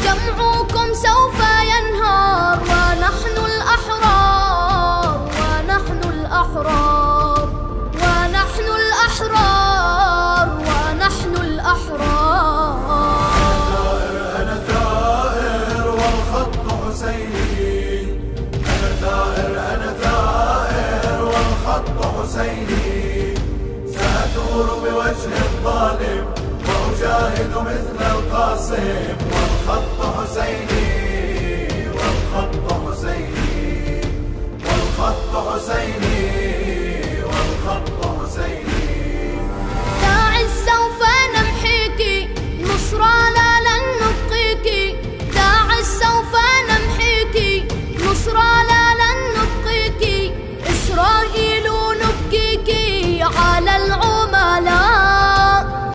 جمعكم سوف ينهار، ونحن الأحرار، ونحن الأحرار، ونحن الأحرار، ونحن الأحرار. أنا ثائر والخط حسيني، أنا ثائر أنا ثائر والخط حسيني، سأثور بوجه الظالم وأجاهد مثل القاسم والخط حسيني.